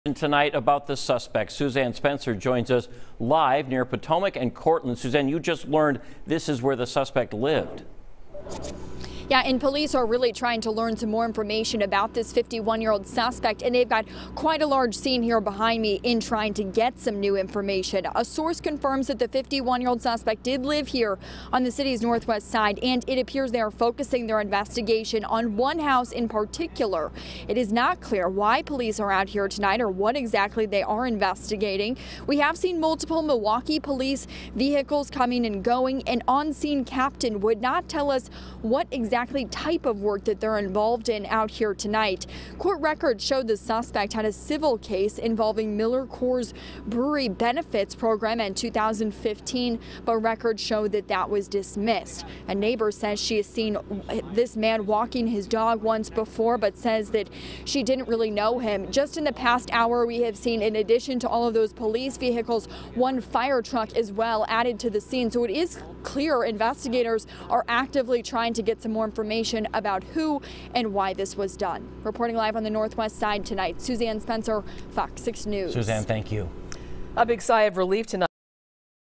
Tonight about the suspect. Suzanne Spencer joins us live near Potomac and Cortland. Suzanne, you just learned this is where the suspect lived. Yeah, and police are really trying to learn some more information about this 51-year-old suspect, and they've got quite a large scene here behind me in trying to get some new information. A source confirms that the 51-year-old suspect did live here on the city's northwest side, and it appears they are focusing their investigation on one house in particular. It is not clear why police are out here tonight or what exactly they are investigating. We have seen multiple Milwaukee police vehicles coming and going. An on-scene captain would not tell us what exactly type of work that they're involved in out here tonight. Court records showed the suspect had a civil case involving Miller Coors Brewery benefits program in 2015, but records show that that was dismissed. A neighbor says she has seen this man walking his dog once before, but says that she didn't really know him. Just in the past hour, we have seen, in addition to all of those police vehicles, one fire truck as well added to the scene. So it is clear investigators are actively trying to get some more information about who and why this was done. Reporting live on the northwest side tonight, Suzanne Spencer, Fox 6 News. Suzanne, thank you. A big sigh of relief tonight.